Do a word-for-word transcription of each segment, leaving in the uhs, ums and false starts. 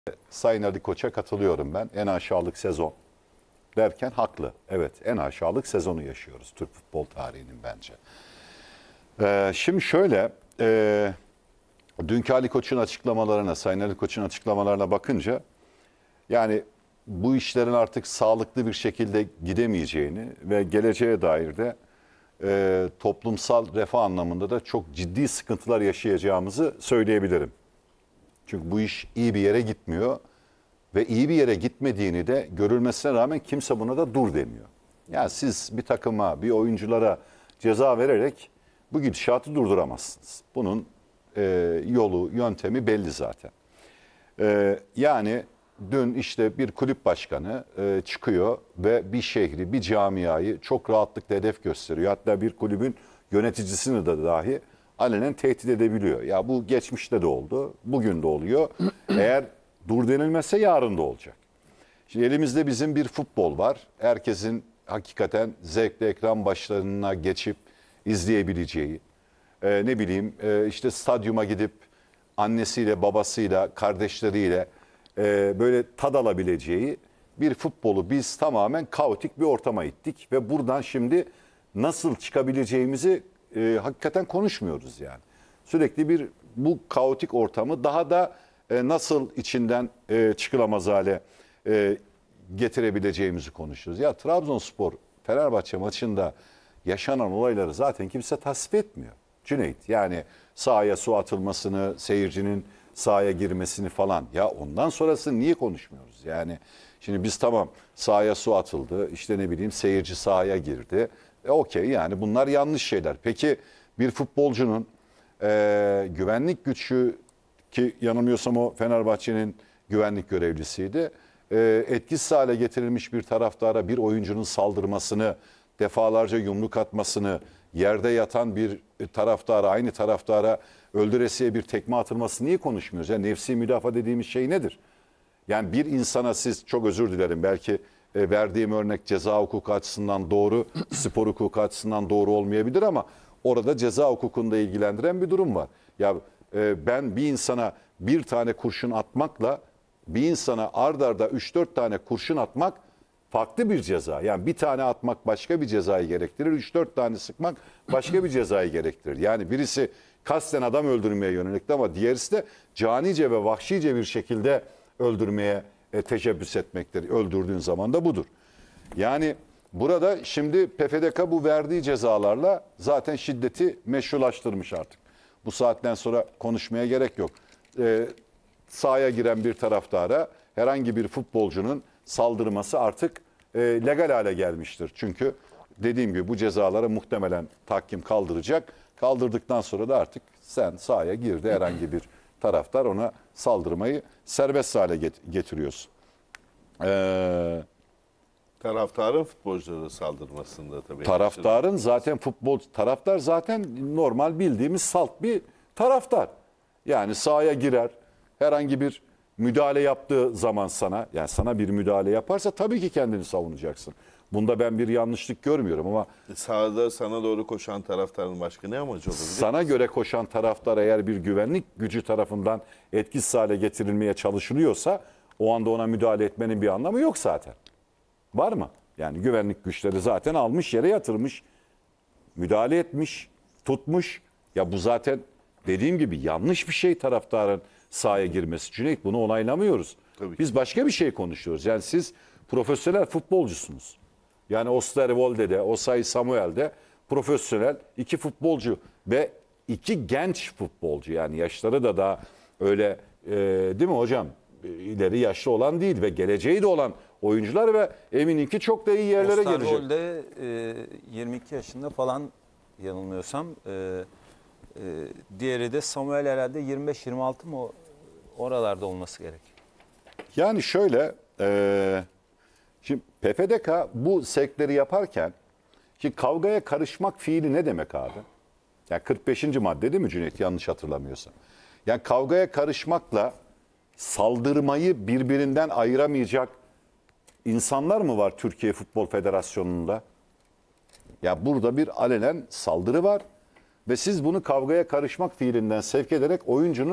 Sayın Ali Koç'a katılıyorum ben. En aşağılık sezon derken haklı. Evet, en aşağılık sezonu yaşıyoruz Türk futbol tarihinin bence. Ee, şimdi şöyle, e, dünkü Ali Koç'un açıklamalarına, Sayın Ali Koç'un açıklamalarına bakınca yani bu işlerin artık sağlıklı bir şekilde gidemeyeceğini ve geleceğe dair de e, toplumsal refah anlamında da çok ciddi sıkıntılar yaşayacağımızı söyleyebilirim. Çünkü bu iş iyi bir yere gitmiyor ve iyi bir yere gitmediğini de görülmesine rağmen kimse buna da dur demiyor. Yani siz bir takıma, bir oyunculara ceza vererek bu gidişatı durduramazsınız. Bunun e, yolu, yöntemi belli zaten. E, yani dün işte bir kulüp başkanı e, çıkıyor ve bir şehri, bir camiayı çok rahatlıkla hedef gösteriyor. Hatta bir kulübün yöneticisini de dahi alenen tehdit edebiliyor. Ya bu geçmişte de oldu, bugün de oluyor. Eğer dur denilmezse yarın da olacak. Şimdi elimizde bizim bir futbol var. Herkesin hakikaten zevkle ekran başlarına geçip izleyebileceği, e, ne bileyim e, işte stadyuma gidip annesiyle, babasıyla, kardeşleriyle e, böyle tad alabileceği bir futbolu biz tamamen kaotik bir ortama ittik. Ve buradan şimdi nasıl çıkabileceğimizi e, hakikaten konuşmuyoruz yani. Sürekli bir bu kaotik ortamı daha da e, nasıl içinden e, çıkılamaz hale e, getirebileceğimizi konuşuyoruz. Ya Trabzonspor Fenerbahçe maçında yaşanan olayları zaten kimse tasvip etmiyor. Cüneyt, yani sahaya su atılmasını, seyircinin sahaya girmesini falan. Ya ondan sonrasını niye konuşmuyoruz? Yani şimdi biz tamam sahaya su atıldı, işte ne bileyim seyirci sahaya girdi. E, Okey, yani bunlar yanlış şeyler. Peki bir futbolcunun e, güvenlik güçü, ki yanılmıyorsam o Fenerbahçe'nin güvenlik görevlisiydi, e, etkisiz hale getirilmiş bir taraftara bir oyuncunun saldırmasını, defalarca yumruk atmasını, yerde yatan bir taraftara, aynı taraftara öldüresiye bir tekme atılması niye konuşmuyoruz? Yani nefsi müdafaa dediğimiz şey nedir? Yani bir insana siz, çok özür dilerim belki e, verdiğim örnek ceza hukuku açısından doğru, spor hukuku açısından doğru olmayabilir ama orada ceza hukukunda ilgilendiren bir durum var. Ya e, ben bir insana bir tane kurşun atmakla bir insana ard arda üç dört tane kurşun atmak farklı bir ceza. Yani bir tane atmak başka bir cezayı gerektirir, üç dört tane sıkmak başka bir cezayı gerektirir. Yani birisi kasten adam öldürmeye yönelikti ama diğerisi de canice ve vahşice bir şekilde öldürmeye e, teşebbüs etmektir. Öldürdüğün zaman da budur. Yani burada şimdi P F D K bu verdiği cezalarla zaten şiddeti meşrulaştırmış artık. Bu saatten sonra konuşmaya gerek yok. E, sahaya giren bir taraftara herhangi bir futbolcunun saldırması artık e, legal hale gelmiştir. Çünkü dediğim gibi bu cezalara muhtemelen tahkim kaldıracak. Kaldırdıktan sonra da artık sen sahaya girdi herhangi bir taraftar, ona saldırmayı serbest hale get- getiriyorsun. Ee, Taraftarın futbolculara saldırmasında tabii. taraftarın zaten futbol taraftar zaten normal bildiğimiz salt bir taraftar. Yani sahaya girer, herhangi bir müdahale yaptığı zaman sana, yani sana bir müdahale yaparsa tabii ki kendini savunacaksın. Bunda ben bir yanlışlık görmüyorum ama Sahada sana doğru koşan taraftarın başka ne amacı olabilir? sana göre koşan taraftar eğer bir güvenlik gücü tarafından etkisiz hale getirilmeye çalışılıyorsa o anda ona müdahale etmenin bir anlamı yok zaten. Var mı? Yani güvenlik güçleri zaten almış yere yatırmış, müdahale etmiş, tutmuş. Ya bu zaten dediğim gibi yanlış bir şey taraftarın sahaya girmesi. Cüneyt, bunu onaylamıyoruz. Tabii ki. Biz başka bir şey konuşuyoruz. Yani siz profesyonel futbolcusunuz. Yani Osterwolde'de, Osayi Samuel'de profesyonel iki futbolcu ve iki genç futbolcu. Yani yaşları da daha öyle e, değil mi hocam? E, ileri yaşlı olan değil ve geleceği de olan oyuncular ve eminim ki çok da iyi yerlere gelecek. Osterwolde e, yirmi iki yaşında falan yanılmıyorsam. E, e, diğeri de Samuel herhalde yirmi beş yirmi altı mı, o- oralarda olması gerek. Yani şöyle, e, şimdi P F D K bu sekleri yaparken, ki kavgaya karışmak fiili ne demek abi? Yani kırk beşinci madde değil mi Cüneyt, yanlış hatırlamıyorsam. Yani kavgaya karışmakla saldırmayı birbirinden ayıramayacak insanlar mı var Türkiye Futbol Federasyonu'nda? Ya burada bir alenen saldırı var ve siz bunu kavgaya karışmak fiilinden sevk ederek oyuncunun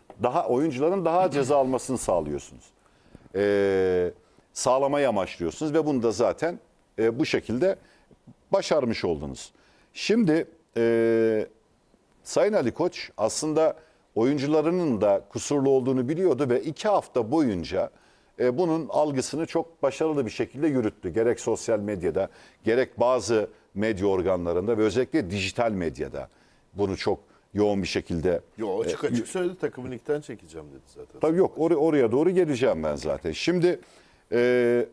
Daha oyuncuların daha ceza almasını sağlıyorsunuz. Ee, sağlamayı amaçlıyorsunuz ve bunu da zaten e, bu şekilde başarmış oldunuz. Şimdi e, Sayın Ali Koç aslında oyuncularının da kusurlu olduğunu biliyordu ve iki hafta boyunca e, bunun algısını çok başarılı bir şekilde yürüttü. Gerek sosyal medyada, gerek bazı medya organlarında ve özellikle dijital medyada bunu çok yoğun bir şekilde... Yo açık açık söyledi, takımı ligden çekeceğim dedi zaten. Tabii yok or- oraya doğru geleceğim ben zaten. Şimdi e,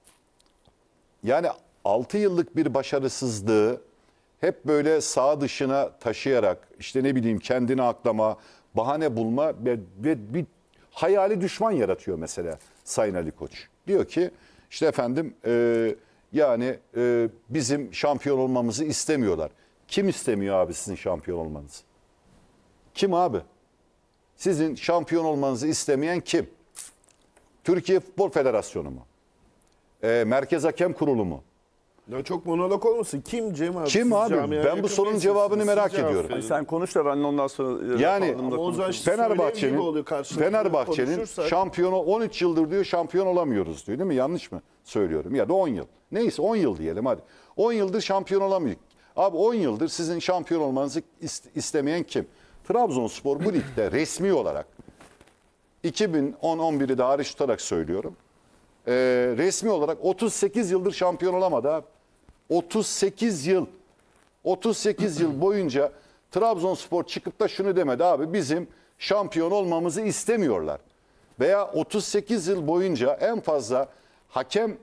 yani altı yıllık bir başarısızlığı hep böyle sağ dışına taşıyarak işte ne bileyim kendini aklama, bahane bulma ve, ve bir hayali düşman yaratıyor mesela Sayın Ali Koç. Diyor ki işte efendim e, yani e, bizim şampiyon olmamızı istemiyorlar. Kim istemiyor abi sizin şampiyon olmanızı? Kim abi? Sizin şampiyon olmanızı istemeyen kim? Türkiye Futbol Federasyonu mu? E, Merkez Hakem Kurulu mu? Ya çok monolog olmasın. Kim Cem abi? Kim Siz abi? camiaya Ben yakın bu sorunun değilsiniz. cevabını Siz merak cevap ediyorum. verin. Sen konuş da ben de ondan sonra Yani- refahımda Ama o zaman konuşayım. işte söyleyen gibi Fenerbahçe'nin oluyor karşılıklı Fenerbahçe'nin konuşursak. şampiyonu on üç yıldır diyor şampiyon olamıyoruz diyor değil mi? Yanlış mı söylüyorum? Ya da on yıl. Neyse on yıl diyelim hadi. on yıldır şampiyon olamıyor. Abi on yıldır sizin şampiyon olmanızı ist- istemeyen kim? Trabzonspor bu ligde resmi olarak iki bin on on biri de hariç tutarak söylüyorum. Ee, resmi olarak otuz sekiz yıldır şampiyon olamadı abi. otuz sekiz yıl. otuz sekiz yıl boyunca Trabzonspor çıkıp da şunu demedi abi bizim şampiyon olmamızı istemiyorlar. Veya otuz sekiz yıl boyunca en fazla hakem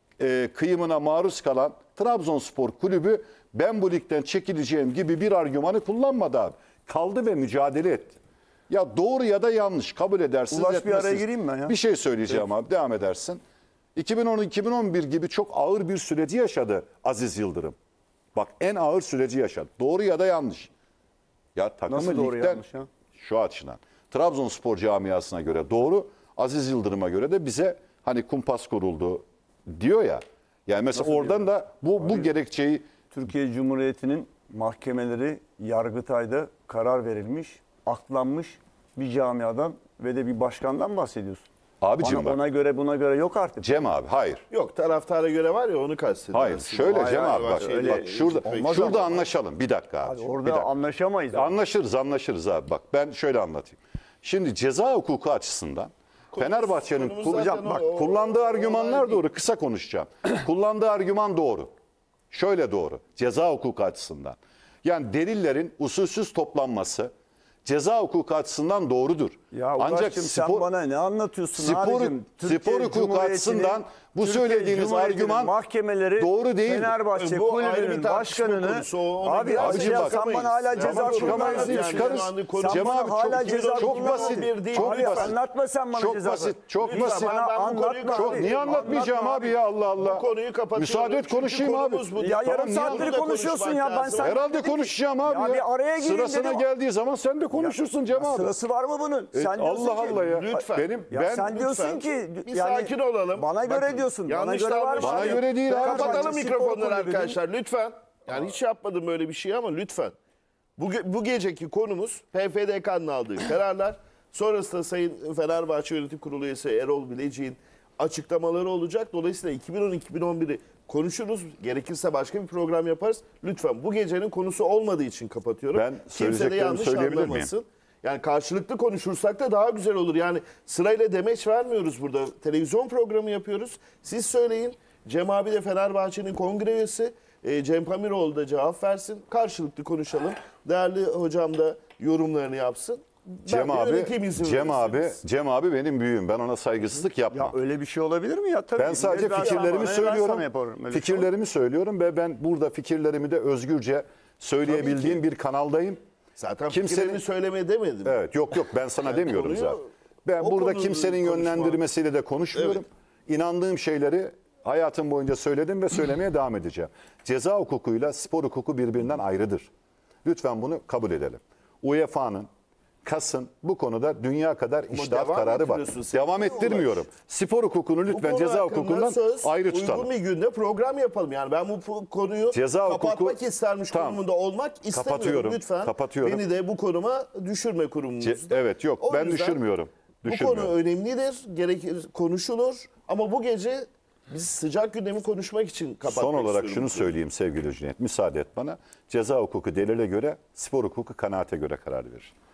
e, kıyımına maruz kalan Trabzonspor kulübü ben bu ligden çekileceğim gibi bir argümanı kullanmadı abi. Kaldı ve mücadele etti. Ya doğru ya da yanlış kabul edersiniz. Ulaş, bir araya etmezsiniz. gireyim ben ya. Bir şey söyleyeceğim abi devam edersin. iki bin on iki bin on bir gibi çok ağır bir süreci yaşadı Aziz Yıldırım. Bak en ağır süreci yaşadı. Doğru ya da yanlış. Ya takımı Nasıl doğru ligden yanlış ya? şu açıdan. Trabzonspor camiasına göre doğru, Aziz Yıldırım'a göre de bize hani kumpas kuruldu diyor ya. Yani mesela Nasıl oradan da bu bu gerekçeyi Türkiye Cumhuriyeti'nin mahkemeleri Yargıtay'da karar verilmiş, aklanmış bir camiadan ve de bir başkandan bahsediyorsun. abicim Ona, bak. ona göre buna göre yok artık. Cem abi hayır. Yok, taraftara göre var ya, onu kastediyor. Hayır. aslında. Şöyle Hayır, Cem hayır, abi var. bak. Şeyle- bak şurada Olmaz şurada ama. anlaşalım. Bir dakika abi. Abi bir orada dakika. anlaşamayız. abi. Anlaşırız, anlaşırız abi. Bak ben şöyle anlatayım. Şimdi ceza hukuku açısından Fenerbahçe'nin konumuz kul- zaten Hocam bak o- o- kullandığı o- argümanlar olay değil. doğru. Kısa konuşacağım. Kullandığı argüman doğru. Şöyle doğru. Ceza hukuku açısından. Yani delillerin usulsüz toplanması ceza hukuku açısından doğrudur. Ya Ancak Ulaş'cığım sen spor bana ne anlatıyorsun spor, abicim? Türkiye spor hukuku Cumhuriyeti'nin- açısından bu Türkiye söylediğiniz Cumhuriyeti'nin argüman mahkemeleri doğru değil. Fenerbahçe Bu ayrı bir kulübünün tartışma başkanını konusu, o- ona abi biraz acaba bak- sen bana hala Ya ceza ama kurulu çıkamayız değil, anlatıyorsun. çıkarız. Yani konu- Sen Cem bana abi hala çok, ceza çok kurulu basit. bir değil. Çok Abi basit. anlatma sen bana Çok ceza basit. kurulu. Çok Lütfen basit. bana Ben bu konuyu anlatma Çok, abi. niye anlatmayacağım Anlatma abi ya Allah Allah. Bu konuyu kapatıyorum. Müsaade et Çünkü konuşayım abi. konumuz bu. Ya Tamam, yarım niye saattir anlatma? konuşuyorsun ya ben Konuşmak sen... Herhalde konuşacağım abi ya. Ya bir araya gireyim Sırasına dedim. geldiği zaman sen de konuşursun Cem abi. Sırası var mı bunun? E, Sen diyorsun Allah ki- Allah ya. Lütfen. Benim Ya ben sen diyorsun lütfen. ki Bir yani sakin olalım. Bana göre Bakın, diyorsun. Bana yanlış göre var mı? davranış- Bana göre değil abi. Kapatalım Fenerbahçe mikrofonları Spor Kulübü'nün- arkadaşlar lütfen. Yani hiç yapmadım böyle bir şey ama lütfen. Bu, ge- bu geceki konumuz P F D K'nın aldığı kararlar. Sonrasında Sayın Fenerbahçe Yönetim Kurulu üyesi Erol Bilecik'in açıklamaları olacak. Dolayısıyla iki bin on iki bin on biri konuşuruz. Gerekirse başka bir program yaparız. Lütfen bu gecenin konusu olmadığı için kapatıyorum. Ben Kimse de söyleyeceklerimi yanlış söyleyebilir miyim? anlamasın. Yani karşılıklı konuşursak da daha güzel olur. Yani sırayla demeç vermiyoruz burada. Televizyon programı yapıyoruz. Siz söyleyin. Cem abi de Fenerbahçe'nin kongre üyesi. E, Cem Pamiroğlu da cevap versin. Karşılıklı konuşalım. Değerli hocam da yorumlarını yapsın. Cem Ben de abi, yöneteyim izin Cem abi, verirseniz. Cem abi benim büyüğüm. Ben ona saygısızlık yapmam. Ya öyle bir şey olabilir mi ya? Tabii. Ben sadece Ne ben fikirlerimi sana- ne ben söylüyorum. sana yaparım, öyle bir şey Fikirlerimi söylüyorum ve ben burada fikirlerimi de özgürce söyleyebildiğim bir kanaldayım. Zaten Kimsenin- fikirlerimi söylemeye demedim. Evet yok yok ben sana demiyorum konuyu- zaten. Ben o burada konuyu kimsenin konuşma. yönlendirmesiyle de konuşmuyorum. İnandığım şeyleri hayatım boyunca söyledim ve söylemeye devam edeceğim. Ceza hukukuyla spor hukuku birbirinden ayrıdır. Lütfen bunu kabul edelim. U E F A'nın Kas'ın bu konuda dünya kadar iştahat devam kararı var. ettiriyorsun sen. Devam Ne ettirmiyorum. Spor hukukunu Bu lütfen konu ceza hakkında hukukundan söz, ayrı uygun tutalım. bir günde program yapalım. Yani ben bu pu- konuyu Ceza kapatmak hukuku- istermiş Tamam. konumunda olmak istemiyorum. Kapatıyorum, Lütfen kapatıyorum. beni de bu konuma düşürme kurumunuzda. Ce- evet, yok, O ben yüzden düşürmüyorum. Bu Düşürmüyorum. konu önemlidir, gerekir konuşulur ama bu gece biz sıcak gündemi konuşmak için kapatmak Son olarak istiyorum şunu bu konuyu. söyleyeyim sevgili Cüneyt. Müsaade et bana. Ceza hukuku delile göre, spor hukuku kanaate göre karar verir.